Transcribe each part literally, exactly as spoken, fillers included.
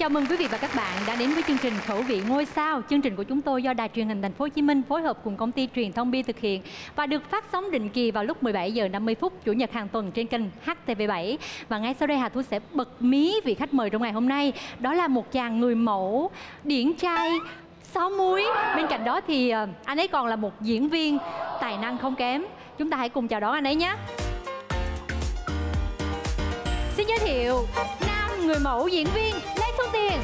Chào mừng quý vị và các bạn đã đến với chương trình Khẩu vị ngôi sao. Chương trình của chúng tôi do Đài Truyền hình Thành phố Hồ Chí Minh phối hợp cùng công ty Truyền thông Bi thực hiện và được phát sóng định kỳ vào lúc mười bảy giờ năm mươi phút chủ nhật hàng tuần trên kênh H T V bảy. Và ngay sau đây Hà Thu sẽ bật mí vị khách mời trong ngày hôm nay. Đó là một chàng người mẫu điển trai sáu múi. Bên cạnh đó thì anh ấy còn là một diễn viên tài năng không kém. Chúng ta hãy cùng chào đón anh ấy nhé. Xin giới thiệu nam người mẫu diễn viên Lê Xuân Tiền.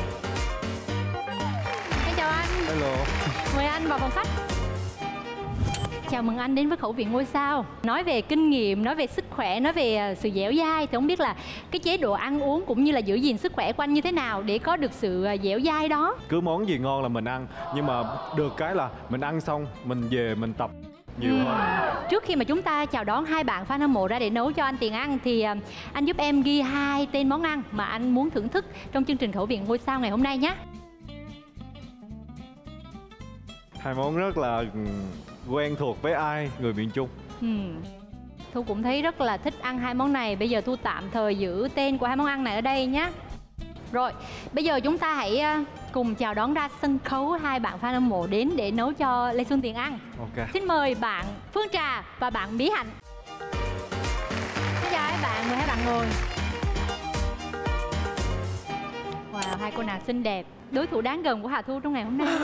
Xin chào anh. Hello. Mời anh vào phòng khách. Chào mừng anh đến với Khẩu vị ngôi sao. Nói về kinh nghiệm, nói về sức khỏe, nói về sự dẻo dai thì không biết là cái chế độ ăn uống cũng như là giữ gìn sức khỏe của anh như thế nào để có được sự dẻo dai đó. Cứ món gì ngon là mình ăn, nhưng mà được cái là mình ăn xong mình về mình tập nhiều ừ. hơn. Trước khi mà chúng ta chào đón hai bạn fan hâm mộ ra để nấu cho anh Tiền ăn thì anh giúp em ghi hai tên món ăn mà anh muốn thưởng thức trong chương trình Khẩu vị ngôi sao ngày hôm nay nhé. Hai món rất là quen thuộc với ai, người miền Trung. ừ. Thu cũng thấy rất là thích ăn hai món này. Bây giờ Thu tạm thời giữ tên của hai món ăn này ở đây nhé. Rồi, bây giờ chúng ta hãy cùng chào đón ra sân khấu hai bạn fan hâm mộ đến để nấu cho Lê Xuân Tiền ăn. Ok. Xin mời bạn Phương Trà và bạn Mỹ Hạnh. Xin chào hai bạn, mời hai bạn ngồi. Wow, hai cô nàng xinh đẹp, đối thủ đáng gờm của Hà Thu trong ngày hôm nay.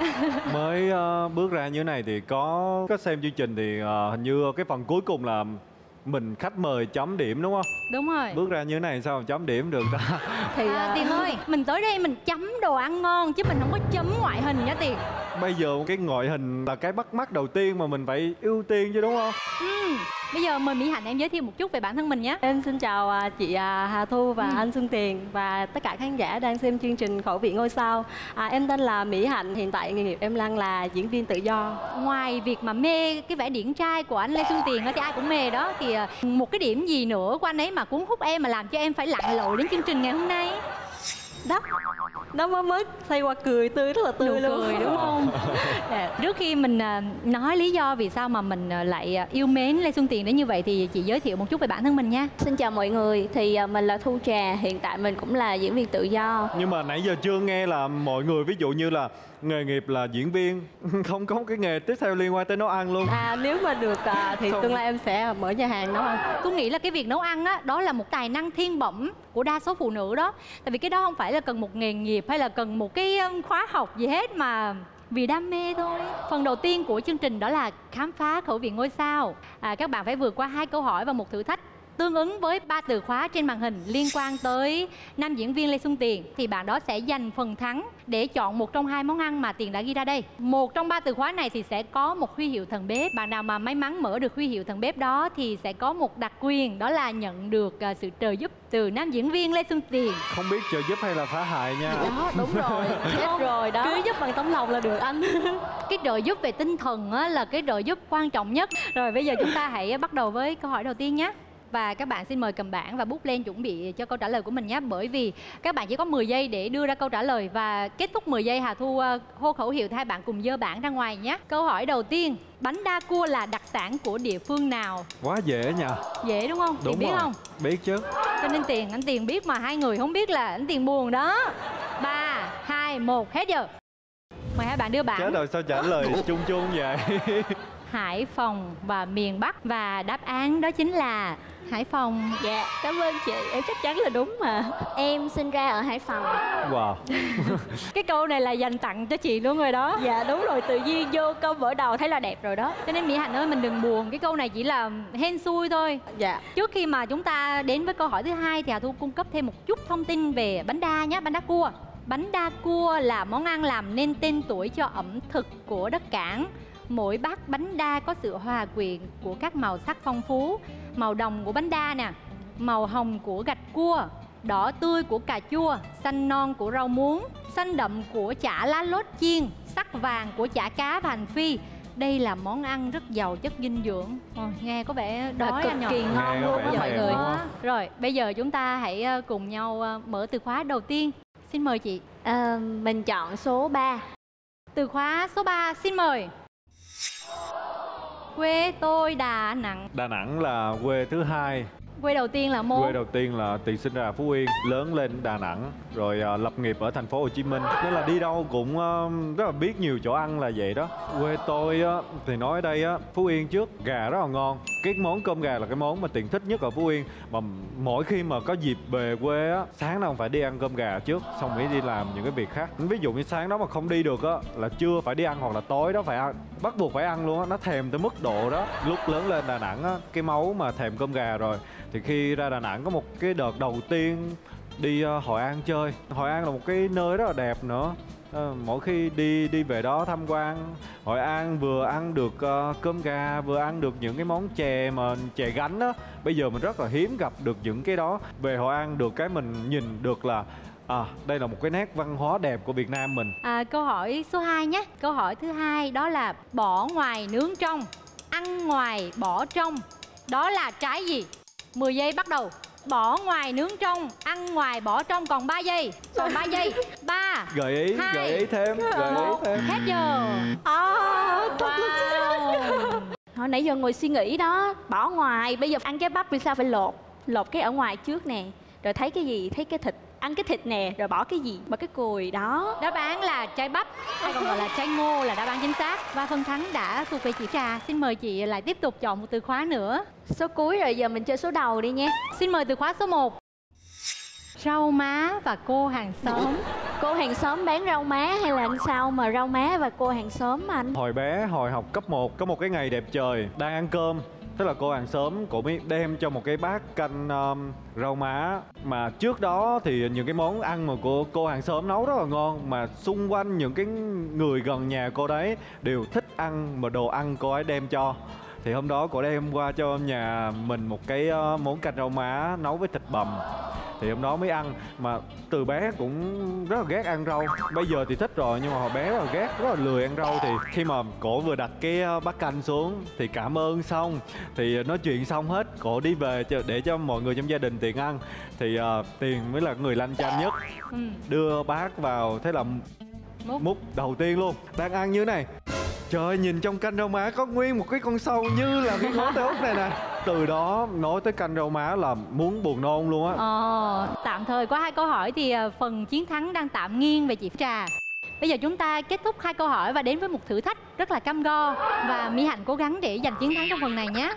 Mới uh, bước ra như thế này thì có có xem chương trình thì uh, hình như cái phần cuối cùng là mình khách mời chấm điểm đúng không? Đúng rồi. Bước ra như thế này sao chấm điểm được ta? Thì à, Tiền ơi, mình tới đây mình chấm đồ ăn ngon chứ mình không có chấm ngoại hình nha Tiền. Bây giờ cái ngoại hình là cái bắt mắt đầu tiên mà mình phải ưu tiên chứ đúng không? Ừ. Bây giờ mời Mỹ Hạnh em giới thiệu một chút về bản thân mình nhé. Em xin chào chị Hà Thu và ừ. anh Xuân Tiền và tất cả khán giả đang xem chương trình Khẩu vị ngôi sao. à, Em tên là Mỹ Hạnh, hiện tại nghề nghiệp em đang là diễn viên tự do. Ngoài việc mà mê cái vẻ điển trai của anh Lê Xuân Tiền thì ai cũng mê đó, thì một cái điểm gì nữa của anh ấy mà cuốn hút em mà làm cho em phải lặn lội đến chương trình ngày hôm nay? Đó, nó mới mới xoay qua cười tươi, rất là tươi Nụ luôn. cười đúng không? À, trước khi mình nói lý do vì sao mà mình lại yêu mến Lê Xuân Tiền đến như vậy thì chị giới thiệu một chút về bản thân mình nha. Xin chào mọi người, thì mình là Thu Trà, hiện tại mình cũng là diễn viên tự do. Nhưng mà nãy giờ chưa nghe là mọi người ví dụ như là nghề nghiệp là diễn viên, không có cái nghề tiếp theo liên quan tới nấu ăn luôn. À nếu mà được thì Không. tương lai em sẽ mở nhà hàng nấu ăn. Tôi nghĩ là cái việc nấu ăn á, đó là một tài năng thiên bẩm của đa số phụ nữ đó. Tại vì cái đó không phải là cần một nghề nghiệp hay là cần một cái khóa học gì hết mà vì đam mê thôi. Phần đầu tiên của chương trình đó là khám phá khẩu vị ngôi sao. à, Các bạn phải vượt qua hai câu hỏi và một thử thách tương ứng với ba từ khóa trên màn hình liên quan tới nam diễn viên Lê Xuân Tiền. Thì bạn đó sẽ giành phần thắng để chọn một trong hai món ăn mà Tiền đã ghi ra đây. Một trong ba từ khóa này thì sẽ có một huy hiệu thần bếp. Bạn nào mà may mắn mở được huy hiệu thần bếp đó thì sẽ có một đặc quyền, đó là nhận được uh, sự trợ giúp từ nam diễn viên Lê Xuân Tiền. Không biết trợ giúp hay là phá hại nha. Đó, đúng rồi. Chết rồi đó. Cứ giúp bằng tấm lòng là được anh. Cái trợ giúp về tinh thần á, là cái trợ giúp quan trọng nhất. Rồi bây giờ chúng ta hãy bắt đầu với câu hỏi đầu tiên nhé. Và các bạn xin mời cầm bảng và bút lên chuẩn bị cho câu trả lời của mình nhé. Bởi vì các bạn chỉ có mười giây để đưa ra câu trả lời. Và kết thúc mười giây Hà Thu hô khẩu hiệu thì hai bạn cùng dơ bảng ra ngoài nhé. Câu hỏi đầu tiên, bánh đa cua là đặc sản của địa phương nào? Quá dễ nha. Dễ đúng không? Đúng Tiền biết rồi. không? Biết chứ. Cho nên Tiền, anh Tiền biết mà hai người không biết là anh Tiền buồn đó. Ba, hai, một, hết giờ. Mời hai bạn đưa bảng. Chết rồi sao trả lời chung chung vậy? Hải Phòng và miền Bắc. Và đáp án đó chính là Hải Phòng. Dạ, cảm ơn chị, em chắc chắn là đúng mà. Em sinh ra ở Hải Phòng. Wow. Cái câu này là dành tặng cho chị luôn rồi đó. Dạ đúng rồi, tự nhiên vô câu mở đầu thấy là đẹp rồi đó. Cho nên Mỹ Hạnh ơi, mình đừng buồn, cái câu này chỉ là hên xui thôi. Dạ. Trước khi mà chúng ta đến với câu hỏi thứ hai thì Hà Thu cung cấp thêm một chút thông tin về bánh đa nhé, bánh đa cua. Bánh đa cua là món ăn làm nên tên tuổi cho ẩm thực của đất Cảng. Mỗi bát bánh đa có sự hòa quyện của các màu sắc phong phú. Màu đồng của bánh đa nè, màu hồng của gạch cua, đỏ tươi của cà chua, xanh non của rau muống, xanh đậm của chả lá lốt chiên, sắc vàng của chả cá và hành phi. Đây là món ăn rất giàu chất dinh dưỡng. Ồ, nghe có vẻ đói cực anh nhỉ? kỳ ngon Nghe luôn có vẻ đó mọi thèm người. đúng không? Rồi, bây giờ chúng ta hãy cùng nhau mở từ khóa đầu tiên. Xin mời chị. À, mình chọn số ba. Từ khóa số ba, xin mời. Quê tôi Đà Nẵng. Đà Nẵng là quê thứ hai. Quê đầu tiên là Môn. Quê đầu tiên là Tiền sinh ra ở Phú Yên, lớn lên Đà Nẵng, rồi uh, lập nghiệp ở thành phố Hồ Chí Minh. Nên là đi đâu cũng uh, rất là biết nhiều chỗ ăn là vậy đó. Quê tôi uh, thì nói ở đây uh, Phú Yên trước, gà rất là ngon. Cái món cơm gà là cái món mà Tiền thích nhất ở Phú Yên. Mà mỗi khi mà có dịp về quê á, sáng nào phải đi ăn cơm gà trước, xong mới đi làm những cái việc khác. Ví dụ như sáng đó mà không đi được á, là trưa phải đi ăn hoặc là tối đó phải ăn, bắt buộc phải ăn luôn á. Nó thèm tới mức độ đó. Lúc lớn lên Đà Nẵng á, cái máu mà thèm cơm gà rồi. Thì khi ra Đà Nẵng có một cái đợt đầu tiên đi uh, Hội An chơi. Hội An là một cái nơi rất là đẹp nữa. À, mỗi khi đi đi về đó tham quan Hội An, vừa ăn được uh, cơm gà, vừa ăn được những cái món chè mà chè gánh á. Bây giờ mình rất là hiếm gặp được những cái đó. Về Hội An được cái mình nhìn được là à, đây là một cái nét văn hóa đẹp của Việt Nam mình. À, câu hỏi số hai nhé. Câu hỏi thứ hai đó là bỏ ngoài nướng trong, ăn ngoài bỏ trong, đó là trái gì? mười giây bắt đầu. Bỏ ngoài nướng trong, ăn ngoài bỏ trong, còn ba giây. Còn ba giây. ba. Gợi ý, hai, gợi ý thêm, gợi ý thêm. Hết giờ. À, Wow. Hồi nãy giờ ngồi suy nghĩ đó, bỏ ngoài, bây giờ ăn cái bắp vì sao phải lột? Lột cái ở ngoài trước nè, rồi thấy cái gì? Thấy cái thịt, ăn cái thịt nè, rồi bỏ cái gì? Bỏ cái cùi đó. Đáp án là trái bắp, hay còn gọi là trái ngô là đáp án chính xác. Và phần thắng đã thuộc về chị Trà. Xin mời chị lại tiếp tục chọn một từ khóa nữa. Số cuối rồi, giờ mình chơi số đầu đi nha. Xin mời từ khóa số một. Rau má và cô hàng xóm. Cô hàng xóm bán rau má hay là sao mà rau má và cô hàng xóm mà anh? Hồi bé, hồi học cấp một, có một cái ngày đẹp trời, đang ăn cơm. Tức là cô hàng xóm cổ mới đem cho một cái bát canh um, rau má. Mà trước đó thì những cái món ăn mà của cô hàng xóm nấu rất là ngon. Mà xung quanh những cái người gần nhà cô đấy đều thích ăn mà đồ ăn cô ấy đem cho. Thì hôm đó cô đem qua cho nhà mình một cái uh, món canh rau má nấu với thịt bằm. Thì hôm đó mới ăn. Mà từ bé cũng rất là ghét ăn rau. Bây giờ thì thích rồi nhưng mà hồi bé rất là ghét, rất là lười ăn rau. Thì khi mà cổ vừa đặt cái bát canh xuống thì cảm ơn xong, thì nói chuyện xong hết, cổ đi về để cho mọi người trong gia đình Tiền ăn. Thì uh, Tiền mới là người lanh chanh nhất. Ừ. Đưa bát vào, thế là Múc. múc đầu tiên luôn. Đang ăn như thế này, trời ơi, nhìn trong canh rau má có nguyên một cái con sâu như là cái ngón tay út này nè. Từ đó nói tới canh rau má là muốn buồn nôn luôn á. Ờ, tạm thời có hai câu hỏi thì phần chiến thắng đang tạm nghiêng về chị Trà. Bây giờ chúng ta kết thúc hai câu hỏi và đến với một thử thách rất là cam go. Và Mỹ Hạnh cố gắng để giành chiến thắng trong phần này nhé.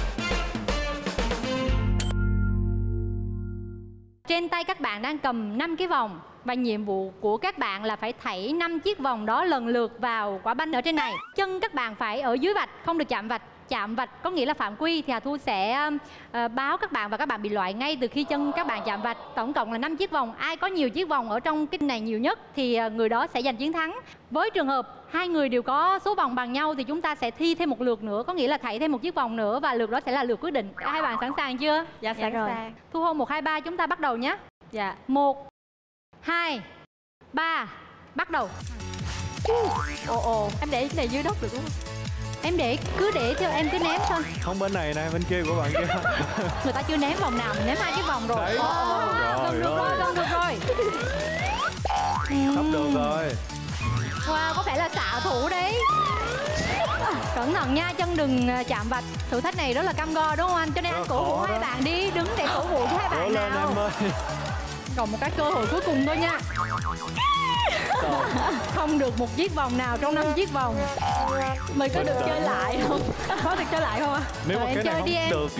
Trên tay các bạn đang cầm năm cái vòng. Và nhiệm vụ của các bạn là phải thảy năm chiếc vòng đó lần lượt vào quả banh ở trên này. Chân các bạn phải ở dưới vạch, không được chạm vạch. Chạm vạch có nghĩa là phạm quy thì Hà Thu sẽ uh, báo các bạn và các bạn bị loại ngay từ khi chân các bạn chạm vạch. Tổng cộng là năm chiếc vòng. Ai có nhiều chiếc vòng ở trong cái này nhiều nhất thì uh, người đó sẽ giành chiến thắng. Với trường hợp hai người đều có số vòng bằng nhau thì chúng ta sẽ thi thêm một lượt nữa, có nghĩa là thảy thêm một chiếc vòng nữa và lượt đó sẽ là lượt quyết định. Hai bạn sẵn sàng chưa? Dạ sẵn rồi. sàng. Thu hôn một, hai, ba, chúng ta bắt đầu nhé. Dạ. Một, hai, ba, bắt đầu. Ồ ồ, em để cái này dưới đất được không? Em để, cứ để cho em cứ ném thôi. Không, bên này nè, bên kia của bạn kia. Người ta chưa ném vòng nào, mình ném hai cái vòng rồi. Đấy. Ồ, Rồi, gần được rồi. rồi, gần được rồi. Sắp được rồi. Wow, có vẻ là xạ thủ đấy. Cẩn thận nha, chân đừng chạm vạch. Thử thách này rất là cam go đúng không anh? Cho nên Rất anh cổ vũ khó hai đó. bạn đi, đứng để cổ vũ cho hai Cố bạn lên nào. em ơi. Còn một cái cơ hội cuối cùng thôi nha. Không được một chiếc vòng nào trong năm chiếc vòng. Mình có được chơi lại không? Có được chơi lại không ạ? Nếu Rồi, mà em cái này chơi không đi em. được.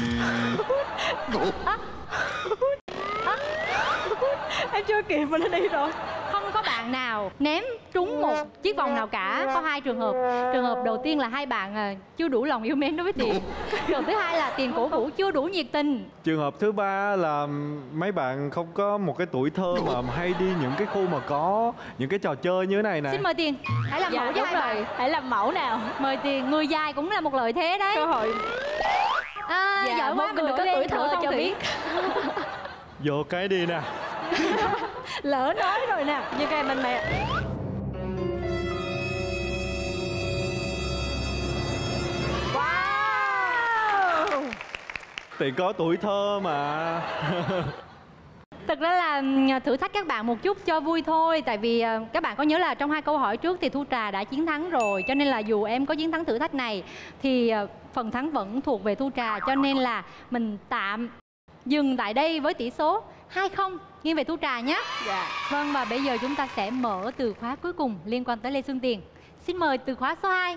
Em chưa kịp mà nó đi rồi. Không có bạn nào ném trúng một chiếc vòng nào cả. Có hai trường hợp. Trường hợp đầu tiên là hai bạn à, chưa đủ lòng yêu mến đối với Tiền. Trường hợp thứ hai là Tiền cổ vũ chưa đủ nhiệt tình. Trường hợp thứ ba là mấy bạn không có một cái tuổi thơ mà hay đi những cái khu mà có những cái trò chơi như thế này nè. Xin mời Tiền, hãy làm mẫu Dạ cho đúng hai rồi, bạn. hãy làm mẫu nào. Mời Tiền, người dài cũng là một lợi thế đấy. Cơ hội. À, Dạ, giỏi một quá, mình người đổi có lên tuổi thơ phong cho thủy. biết. Vô cái đi nè. Lỡ nói rồi nè. Như cái mình mẹ. Wow. Tiền có tuổi thơ mà. Thực ra là thử thách các bạn một chút cho vui thôi. Tại vì các bạn có nhớ là trong hai câu hỏi trước thì Thu Trà đã chiến thắng rồi. Cho nên là dù em có chiến thắng thử thách này thì phần thắng vẫn thuộc về Thu Trà, cho nên là mình tạm dừng tại đây với tỷ số hai không nghiêng về Thu Trà nhé. Dạ. Vâng, và bây giờ chúng ta sẽ mở từ khóa cuối cùng liên quan tới Lê Xuân Tiền. Xin mời từ khóa số hai.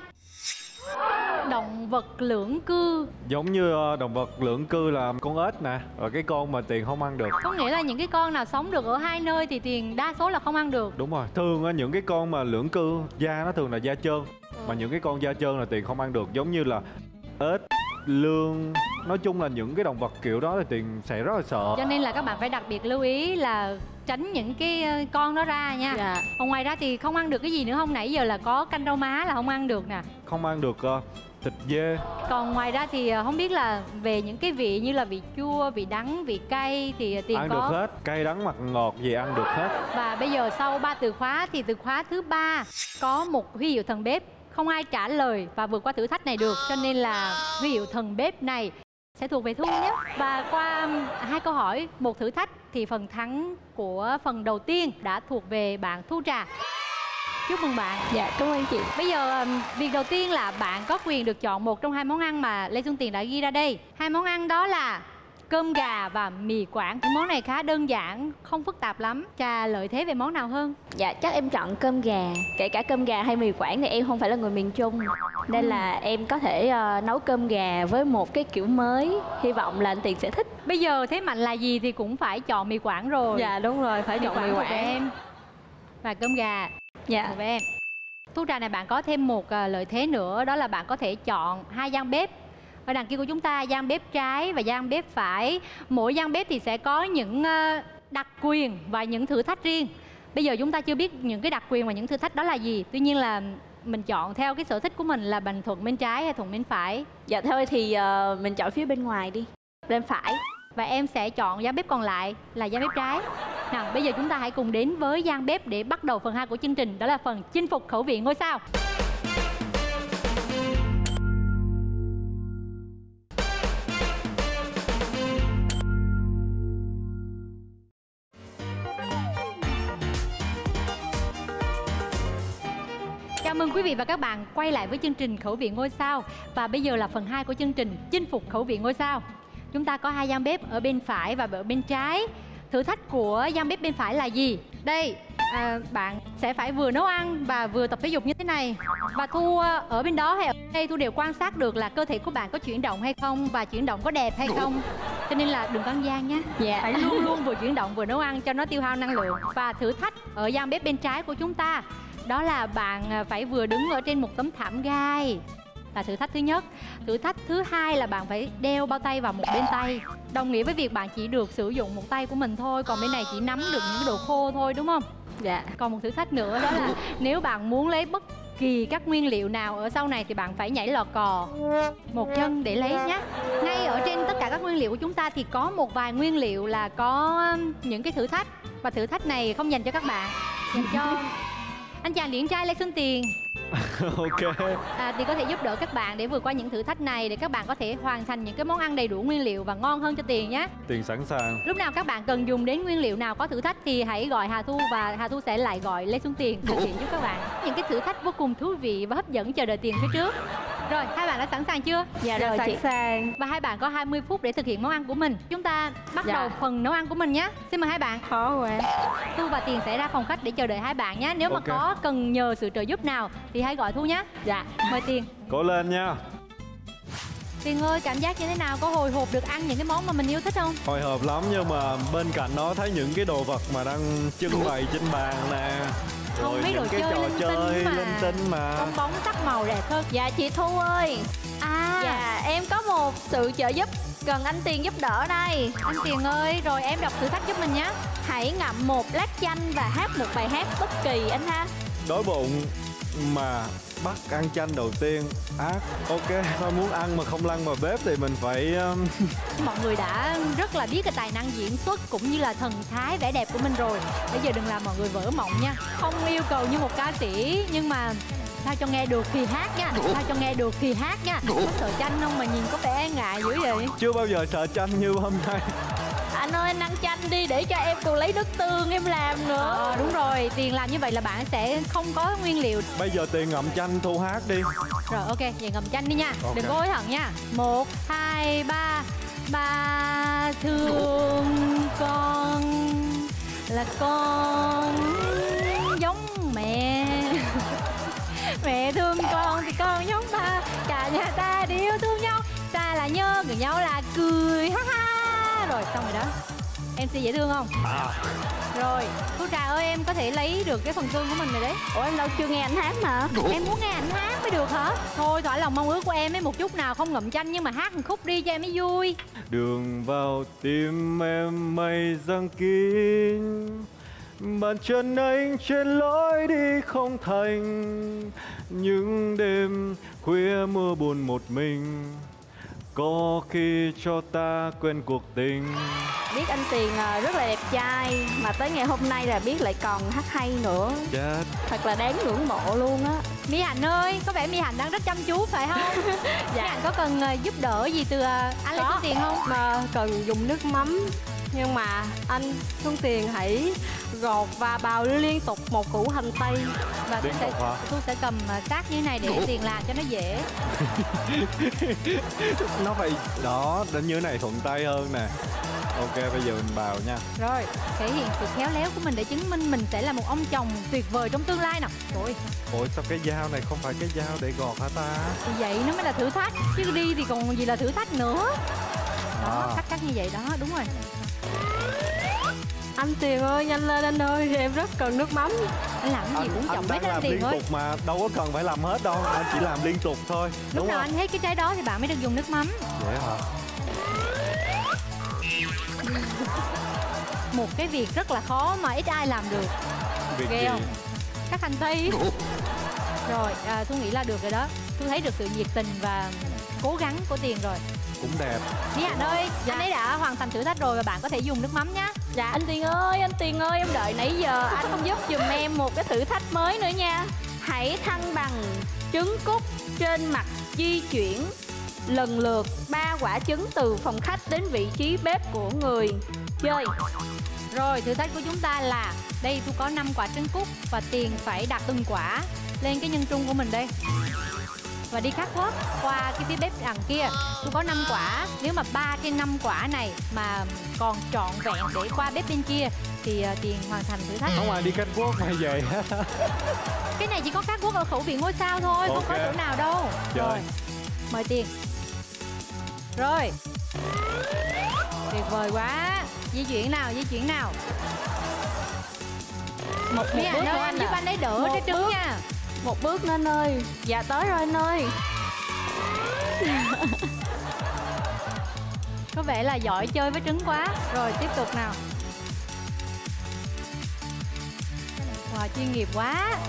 Động vật lưỡng cư. Giống như ờ, động vật lưỡng cư là con ếch nè, rồi cái con mà Tiền không ăn được. Có nghĩa là những cái con nào sống được ở hai nơi thì Tiền đa số là không ăn được. Đúng rồi, thường á, những cái con mà lưỡng cư da nó thường là da trơn, mà những cái con da trơn là Tiền không ăn được, giống như là ếch, lươn. Nói chung là những cái động vật kiểu đó thì Tiền sẽ rất là sợ. Cho nên là các bạn phải đặc biệt lưu ý là tránh những cái con đó ra nha. Dạ. Còn ngoài ra thì không ăn được cái gì nữa không? Nãy giờ là có canh rau má là không ăn được nè. Không ăn được uh, thịt dê. Còn ngoài ra thì không biết là về những cái vị như là vị chua, vị đắng, vị cay thì Tiền ăn có. được hết, cay đắng mặn ngọt gì ăn được hết. Và bây giờ sau ba từ khóa thì từ khóa thứ ba có một huy hiệu thần bếp. Không ai trả lời và vượt qua thử thách này được, cho nên là huy hiệu thần bếp này sẽ thuộc về Thu nhé. Và qua hai câu hỏi, một thử thách thì phần thắng của phần đầu tiên đã thuộc về bạn Thu Trà. Chúc mừng bạn. Dạ, cảm ơn chị. Bây giờ việc đầu tiên là bạn có quyền được chọn một trong hai món ăn mà Lê Xuân Tiền đã ghi ra đây. Hai món ăn đó là cơm gà và mì Quảng. Món này khá đơn giản, không phức tạp lắm. Trà lợi thế về món nào hơn? Dạ, chắc em chọn cơm gà. Kể cả cơm gà hay mì Quảng thì em không phải là người miền Trung, nên là em có thể uh, nấu cơm gà với một cái kiểu mới. Hy vọng là anh Tiền sẽ thích. Bây giờ thế mạnh là gì thì cũng phải chọn mì Quảng rồi. Dạ đúng rồi, phải chọn mì thuộc về Quảng. em. Và cơm gà Dạ. thuộc về em. Thu Trà này bạn có thêm một uh, lợi thế nữa, đó là bạn có thể chọn hai gian bếp. Ở đằng kia của chúng ta, gian bếp trái và gian bếp phải. Mỗi gian bếp thì sẽ có những uh, đặc quyền và những thử thách riêng. Bây giờ chúng ta chưa biết những cái đặc quyền và những thử thách đó là gì. Tuy nhiên là mình chọn theo cái sở thích của mình là Bình thuận bên trái hay thuận bên phải. Dạ thôi thì uh, mình chọn phía bên ngoài đi, bên phải. Và em sẽ chọn gian bếp còn lại là gian bếp trái. Nào, bây giờ chúng ta hãy cùng đến với gian bếp để bắt đầu phần hai của chương trình. Đó là phần chinh phục khẩu vị ngôi sao. Chào mừng quý vị và các bạn quay lại với chương trình Khẩu vị ngôi sao. Và bây giờ là phần hai của chương trình chinh phục khẩu vị ngôi sao. Chúng ta có hai gian bếp ở bên phải và ở bên trái. Thử thách của gian bếp bên phải là gì? Đây, à, bạn sẽ phải vừa nấu ăn và vừa tập thể dục như thế này. Và Thu ở bên đó hay ở đây Thu đều quan sát được là cơ thể của bạn có chuyển động hay không và chuyển động có đẹp hay không. Cho nên là đừng có ăn gian nhé. Dạ. Phải luôn luôn vừa chuyển động vừa nấu ăn cho nó tiêu hao năng lượng. Và thử thách ở gian bếp bên trái của chúng ta đó là bạn phải vừa đứng ở trên một tấm thảm gai. Là thử thách thứ nhất. Thử thách thứ hai là bạn phải đeo bao tay vào một bên tay. Đồng nghĩa với việc bạn chỉ được sử dụng một tay của mình thôi, còn bên này chỉ nắm được những đồ khô thôi, đúng không? Dạ. Còn một thử thách nữa đó là nếu bạn muốn lấy bất kỳ các nguyên liệu nào ở sau này thì bạn phải nhảy lò cò một chân để lấy nhé. Ngay ở trên tất cả các nguyên liệu của chúng ta thì có một vài nguyên liệu là có những cái thử thách. Và thử thách này không dành cho các bạn, dành cho anh chàng điển trai Lê Xuân Tiền. Ok. À, thì có thể giúp đỡ các bạn để vượt qua những thử thách này, để các bạn có thể hoàn thành những cái món ăn đầy đủ nguyên liệu và ngon hơn cho Tiền nhé. Tiền sẵn sàng. Lúc nào các bạn cần dùng đến nguyên liệu nào có thử thách thì hãy gọi Hà Thu và Hà Thu sẽ lại gọi Lê Xuân Tiền thực hiện giúp các bạn những cái thử thách vô cùng thú vị và hấp dẫn chờ đợi Tiền phía trước. Rồi, hai bạn đã sẵn sàng chưa? Dạ rồi Sẵn chị. sàng. Và hai bạn có hai mươi phút để thực hiện món ăn của mình. Chúng ta bắt Dạ. đầu phần nấu ăn của mình nhé. Xin mời hai bạn. Khó quá. Thu và Tiền sẽ ra phòng khách để chờ đợi hai bạn nhé. Nếu mà Ok. có cần nhờ sự trợ giúp nào thì hãy gọi Thu nhé. Dạ. Mời Tiền. Cố lên nha. Tiền ơi, cảm giác như thế nào? Có hồi hộp được ăn những cái món mà mình yêu thích không? Hồi hộp lắm, nhưng mà bên cạnh đó thấy những cái đồ vật mà đang trưng bày trên bàn nè. Không, Rồi mấy đồ những cái chơi trò linh tinh chơi mà. linh tinh mà. Bong bóng sắc màu đẹp hơn. Dạ chị Thu ơi. À, Dạ em có một sự trợ giúp cần anh Tiền giúp đỡ đây. anh Tiền ơi, rồi em đọc thử thách giúp mình nhé. Hãy ngậm một lát chanh và hát một bài hát bất kỳ anh ha. Đói bụng mà bắt ăn chanh đầu tiên ác. Ok, thôi muốn ăn mà không lăn vào bếp thì mình phải um, Mọi người đã rất là biết cái tài năng diễn xuất cũng như là thần thái vẻ đẹp của mình rồi. Bây giờ đừng làm mọi người vỡ mộng nha. Không yêu cầu như một ca sĩ, nhưng mà sao cho nghe được thì hát nha. Sao cho nghe được thì hát nha. Có sợ chanh không mà nhìn có vẻ ngại dữ vậy? chưa bao giờ sợ chanh như hôm nay. Anh ơi anh ăn chanh đi, để cho em còn lấy nước tương em làm nữa. Ờ đúng rồi, Tiền làm như vậy là bạn sẽ không có nguyên liệu. Bây giờ Tiền ngậm chanh Thu hát đi. Rồi ok, vậy ngậm chanh đi nha. Ok. Đừng có hối hận nha. Một, hai, ba. Ba thương con là con giống mẹ. Mẹ thương con thì con giống ba. Cả nhà ta đều yêu thương nhau. Ta là nhớ người nhau là cười ha ha. Rồi xong rồi đó. em xê dễ thương không? À. Rồi, Thu Trà ơi, em có thể lấy được cái phần cương của mình rồi đấy. Ủa em đâu chưa nghe anh hát mà. Em muốn nghe anh hát mới được hả? Thôi, thỏa lòng mong ước của em ấy, một chút nào không ngậm chanh nhưng mà hát một khúc đi cho em mới vui. Đường vào tim em mây giăng kín, bàn chân anh trên lối đi không thành. Những đêm khuya mưa buồn một mình, có khi cho ta quên cuộc tình. Biết anh Tiền rất là đẹp trai, mà tới ngày hôm nay là biết lại còn hát hay nữa. Chết. Thật là đáng ngưỡng mộ luôn á. My Hạnh ơi, có vẻ My Hạnh đang rất chăm chú phải không? Dạ. My Hạnh có cần uh, giúp đỡ gì từ uh, anh Lê Xuân Tiền không? Mà cần dùng nước mắm, nhưng mà anh Xuân Tiền hãy gọt và bào liên tục một củ hành tây. Và Thu sẽ, Thu sẽ cầm uh, sát như thế này để Tiền làm cho nó dễ. Nó phải đó, đến như thế này thuận tay hơn nè. Ok, bây giờ mình bào nha. Rồi, thể hiện sự khéo léo của mình để chứng minh mình sẽ là một ông chồng tuyệt vời trong tương lai nào. Trời. Ôi sao cái dao này không phải cái dao để gọt hả ta? Thì vậy nó mới là thử thách, chứ đi thì còn gì là thử thách nữa. Đó, À. cắt cắt như vậy đó, đúng rồi. Anh Tiền ơi, nhanh lên anh ơi, em rất cần nước mắm. Anh làm cái gì cũng chồng hết đang anh làm Tiền liên ơi. tục mà đâu có cần phải làm hết đâu, anh chỉ làm liên tục thôi. Lúc Đúng nào không? anh hết cái trái đó thì bạn mới được dùng nước mắm. Vậy hả? Một cái việc rất là khó mà ít ai làm được. Việc Ghê gì? không? Cắt hành tây. Rồi, à, Thu nghĩ là được rồi đó. Thu thấy được sự nhiệt tình và cố gắng của Tiền rồi. Cũng đẹp. My Hạnh ơi, Dạ. anh ấy đã hoàn thành thử thách rồi và bạn có thể dùng nước mắm nhé. Dạ anh Tiền ơi, anh Tiền ơi, em đợi nãy giờ anh không giúp giùm em một cái thử thách mới nữa nha. Hãy thăng bằng trứng cút trên mặt di chuyển lần lượt ba quả trứng từ phòng khách đến vị trí bếp của người chơi. Rồi, thử thách của chúng ta là đây Thu có năm quả trứng cút và Tiền phải đặt từng quả lên cái nhân trung của mình đây. Và đi khắc quốc qua cái phía bếp đằng kia. Thu có năm quả, nếu mà ba trên năm quả này mà còn trọn vẹn để qua bếp bên kia thì uh, Tiền hoàn thành thử thách. Không ai đi cắt quốc hay về. Cái này chỉ có khắc quốc ở khẩu vị ngôi sao thôi, không Ok. có chỗ nào đâu. Trời. Rồi, mời Tiền. Rồi. Tuyệt vời quá. Di chuyển nào, di chuyển nào. Một, My một Hạnh bước ơi, nữa em anh giúp ạ. anh ấy đỡ Một trái trứng bước. nha. Một bước nữa anh ơi. Dạ tới rồi anh ơi. Có vẻ là giỏi chơi với trứng quá. Rồi tiếp tục nào. Wow, chuyên nghiệp quá.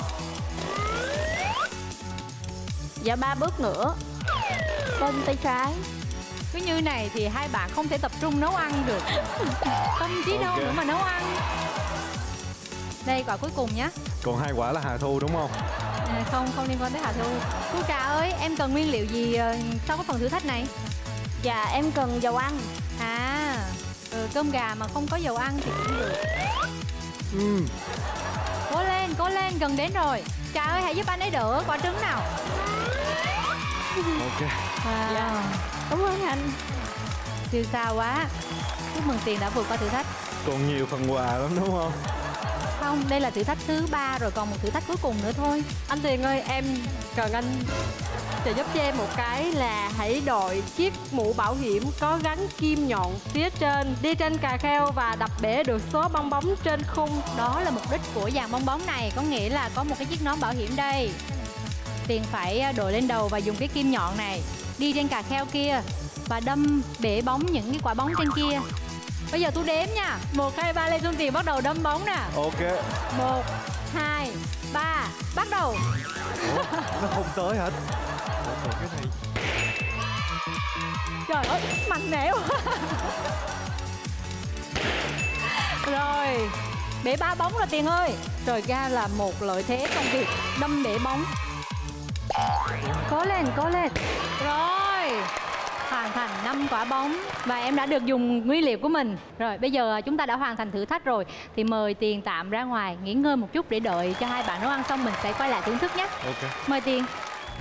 Dạ ba bước nữa. Bên tay trái. Cứ như này thì hai bạn không thể tập trung nấu ăn được. Tâm trí đâu Ok. nữa mà nấu ăn. Đây quả cuối cùng nhé. Còn hai quả là Hà Thu đúng không? À, không, không liên quan tới Hà Thu. Thu Trà ơi, em cần nguyên liệu gì ờ, sau cái phần thử thách này? Dạ em cần dầu ăn. À, ừ, cơm gà mà không có dầu ăn thì cũng được. Ừ. Cố lên, cố lên, gần đến rồi. Trà ơi, hãy giúp anh ấy đỡ quả trứng nào. Ok. Wow. Dạ. Cảm ơn anh. Siêu sao quá. Chúc mừng Tiền đã vượt qua thử thách. Còn nhiều phần quà lắm đúng không? Không, đây là thử thách thứ ba rồi, còn một thử thách cuối cùng nữa thôi. Anh Tiền ơi, em cần anh trợ giúp cho em một cái là hãy đội chiếc mũ bảo hiểm có gắn kim nhọn phía trên, đi trên cà kheo và đập bể được số bong bóng trên khung. Đó là mục đích của dàn bong bóng này, có nghĩa là có một cái chiếc nón bảo hiểm đây. Tiền phải đội lên đầu và dùng cái kim nhọn này đi trên cà kheo kia và đâm bể bóng những cái quả bóng trên kia. Bây giờ tôi đếm nha. Một, hai, ba, Lê Xuân Tiền bắt đầu đâm bóng nè. Ok. Một, hai, ba, bắt đầu. Ủa, nó không tới hả? Ủa, còn cái này. Trời ơi, mạnh mẽ quá. Rồi, bể ba bóng rồi Tiền ơi. Rồi ra là một lợi thế trong việc đâm bể bóng. Cố lên, cố lên. Rồi, hoàn hoàn thành năm quả bóng và em đã được dùng nguyên liệu của mình. Rồi bây giờ chúng ta đã hoàn thành thử thách rồi thì mời Tiền tạm ra ngoài nghỉ ngơi một chút để đợi cho hai bạn nấu ăn xong mình sẽ quay lại thưởng thức nhé. Ok. Mời Tiền.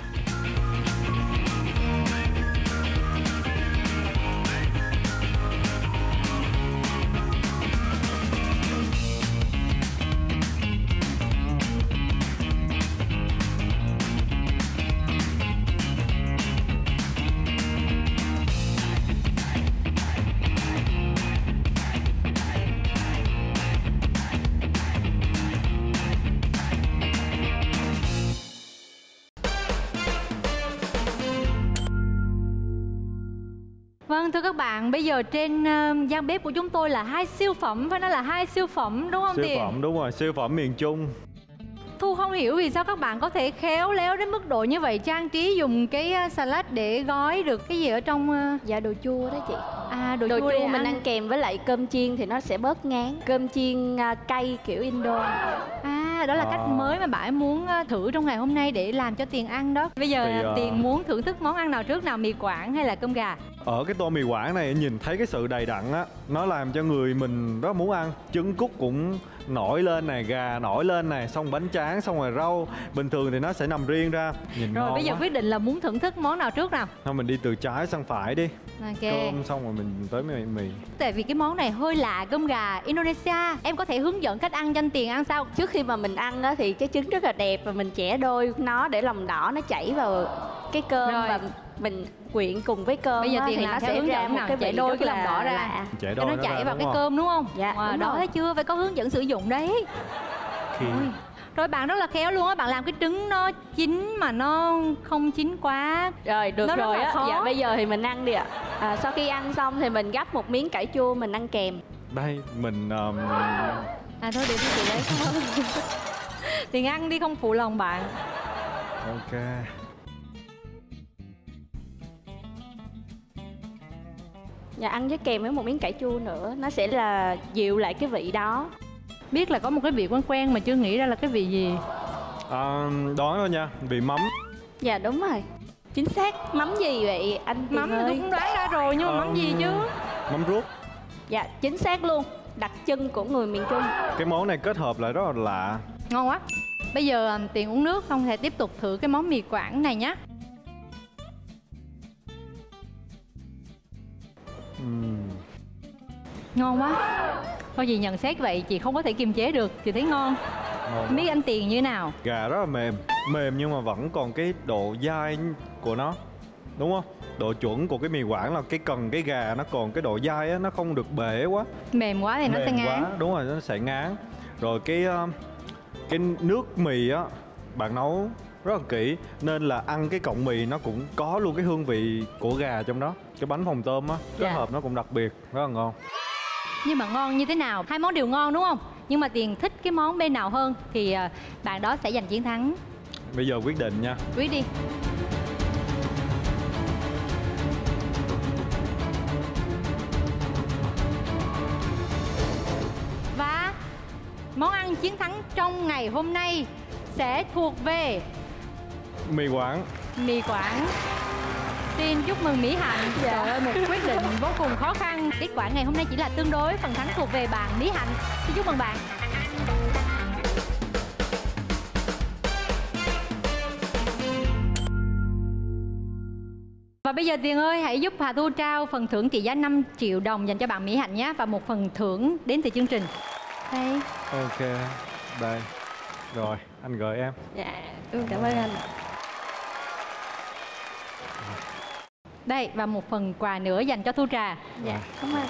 Vâng, thưa các bạn, bây giờ trên uh, gian bếp của chúng tôi là hai siêu phẩm, phải nói là hai siêu phẩm đúng không Siêu Tiền? phẩm, đúng rồi, siêu phẩm miền Trung. Thu không hiểu vì sao các bạn có thể khéo léo đến mức độ như vậy, trang trí dùng cái uh, salad để gói được cái gì ở trong... Uh... Dạ đồ chua đó chị. À, đồ, Đồ chua, chua để mình ăn kèm với lại cơm chiên thì nó sẽ bớt ngán. Cơm chiên uh, cay kiểu Indo. À, đó là À. cách mới mà bạn muốn uh, thử trong ngày hôm nay để làm cho Tiền ăn đó. Bây giờ Thì, uh, Tiền muốn thưởng thức món ăn nào trước nào, mì Quảng hay là cơm gà? Ở cái tô mì Quảng này nhìn thấy cái sự đầy đặn á, nó làm cho người mình rất muốn ăn. Trứng cút cũng nổi lên này, gà nổi lên này, xong bánh tráng, xong rồi rau. Bình thường thì nó sẽ nằm riêng ra. Nhìn Rồi ngon bây giờ quá. quyết định là muốn thưởng thức món nào trước nào. Thôi mình đi từ trái sang phải đi. Ok. Cơm xong rồi mình tới mì mì. Tại vì cái món này hơi lạ, cơm gà Indonesia. Em có thể hướng dẫn cách ăn cho anh Tiền ăn sao? Trước khi mà mình ăn á, thì cái trứng rất là đẹp và mình chẻ đôi nó để lòng đỏ nó chảy vào cái cơm Rồi. và mình quyện cùng với cơm Bây giờ á, Tiền thì làm nó theo sẽ hướng ra dẫn một nào, cái chảy vị đôi rất cái lòng là đỏ ra. lạ. Chạy Cho đôi nó ra, chảy vào đúng cái không? cơm đúng không? Dạ, Wow, đúng đó rồi. thấy chưa, phải có hướng dẫn sử dụng đấy. Khi... Ôi. Rồi bạn rất là khéo luôn á, bạn làm cái trứng nó chín mà nó không chín quá. Rồi được Nó rất rồi là á. khó. Dạ bây giờ thì mình ăn đi ạ. À, sau khi ăn xong thì mình gắp một miếng cải chua mình ăn kèm. Đây, mình... Um... À thôi để tôi chị lấy không. Tiền ăn đi, không phụ lòng bạn. Ok. Dạ ăn với kèm với một miếng cải chua nữa, nó sẽ là dịu lại cái vị đó. Biết là có một cái vị quen quen mà chưa nghĩ ra là cái vị gì. À, đoán thôi nha, vị mắm. Dạ đúng rồi. Chính xác. Mắm gì vậy anh Tiền Mắm thì ơi? tôi cũng đoán ra rồi nhưng mà mắm gì chứ? Mắm ruốc. Dạ chính xác luôn. Đặc trưng của người miền Trung. Cái món này kết hợp lại rất là lạ. Ngon quá. Bây giờ um, Tiền uống nước xong thì tiếp tục thử cái món mì Quảng này nhé. Uhm. Ngon quá. Thôi chị nhận xét vậy, chị không có thể kiềm chế được, chị thấy ngon. Ngon Không biết quá. anh Tiền như thế nào? Gà rất là mềm. Mềm nhưng mà vẫn còn cái độ dai của nó. Đúng không? Độ chuẩn của cái mì Quảng là cái cần cái gà nó còn cái độ dai á, nó không được bể quá. Mềm quá thì nó sẽ Mềm ngán. quá, đúng rồi, nó sẽ ngán. Rồi cái uh, cái nước mì á, bạn nấu rất là kỹ nên là ăn cái cọng mì nó cũng có luôn cái hương vị của gà trong đó. Cái bánh phồng tôm á, kết Dạ. hợp nó cũng đặc biệt, rất là ngon. Nhưng mà ngon như thế nào? Hai món đều ngon đúng không? Nhưng mà Tiền thích cái món bên nào hơn thì à, bạn đó sẽ giành chiến thắng. Bây giờ quyết định nha. Quyết đi. Và món ăn chiến thắng trong ngày hôm nay sẽ thuộc về Mì Quảng. mì Quảng. Xin chúc mừng Mỹ Hạnh. Trời ơi, một quyết định vô cùng khó khăn. Kết quả ngày hôm nay chỉ là tương đối, phần thắng thuộc về bạn Mỹ Hạnh. Xin chúc mừng bạn. Và bây giờ Tiền ơi, hãy giúp Hà Thu trao phần thưởng trị giá năm triệu đồng dành cho bạn Mỹ Hạnh nhé. Và một phần thưởng đến từ chương trình. Đây. Ok, đây. Rồi, anh gửi em. Dạ, ừ, cảm ơn anh. Đây, và một phần quà nữa dành cho Thu Trà. Dạ, cảm ơn.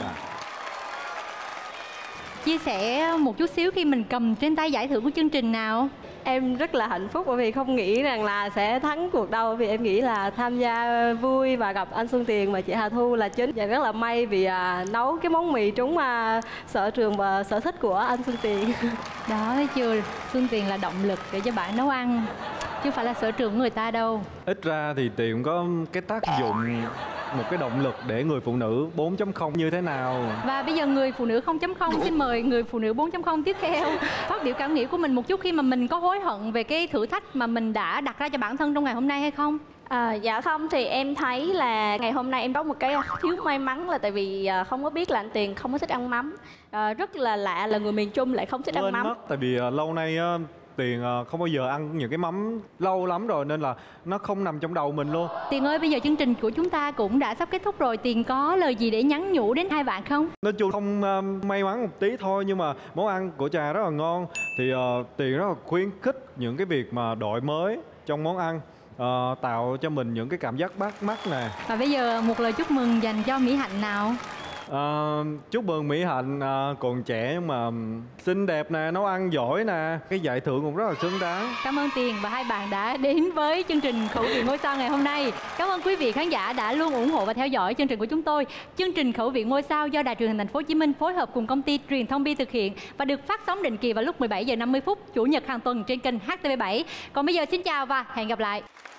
Chia sẻ một chút xíu khi mình cầm trên tay giải thưởng của chương trình nào. Em rất là hạnh phúc bởi vì không nghĩ rằng là sẽ thắng cuộc đâu, vì em nghĩ là tham gia vui và gặp anh Xuân Tiền và chị Hà Thu là chính. Và rất là may vì à, nấu cái món mì trúng à, sở trường và sở thích của anh Xuân Tiền. Đó, thấy chưa? Xuân Tiền là động lực để cho bạn nấu ăn, chứ không phải là sở trường của người ta đâu. Ít ra thì Tiền có cái tác dụng, một cái động lực để người phụ nữ bốn chấm không như thế nào. Và bây giờ người phụ nữ không chấm không xin mời người phụ nữ bốn chấm không tiếp theo phát biểu cảm nghĩ của mình một chút khi mà mình có hối hận về cái thử thách mà mình đã đặt ra cho bản thân trong ngày hôm nay hay không? À, dạ không, thì em thấy là ngày hôm nay em có một cái thiếu may mắn là tại vì à, không có biết là anh Tiền không có thích ăn mắm. À, rất là lạ là người miền Trung lại không thích ăn Quên mắm. mất, tại vì uh, lâu nay uh, Tiền uh, không bao giờ ăn những cái mắm lâu lắm rồi nên là nó không nằm trong đầu mình luôn. Tiền ơi, bây giờ chương trình của chúng ta cũng đã sắp kết thúc rồi. Tiền có lời gì để nhắn nhủ đến hai bạn không? Nói chung không uh, may mắn một tí thôi, nhưng mà món ăn của Trà rất là ngon. Thì uh, Tiền rất là khuyến khích những cái việc mà đổi mới trong món ăn, uh, tạo cho mình những cái cảm giác bắt mắt nè. Và bây giờ một lời chúc mừng dành cho Mỹ Hạnh nào. À, chúc mừng Mỹ Hạnh, à, còn trẻ nhưng mà xinh đẹp nè, nấu ăn giỏi nè, cái giải thưởng cũng rất là xứng đáng. Cảm ơn Tiền và hai bạn đã đến với chương trình Khẩu vị ngôi sao ngày hôm nay. Cảm ơn quý vị khán giả đã luôn ủng hộ và theo dõi chương trình của chúng tôi. Chương trình Khẩu vị ngôi sao do Đài Truyền hình Thành phố Hồ Chí Minh phối hợp cùng công ty Truyền thông Bi thực hiện và được phát sóng định kỳ vào lúc mười bảy giờ năm mươi phút chủ nhật hàng tuần trên kênh H T V bảy. Còn bây giờ xin chào và hẹn gặp lại.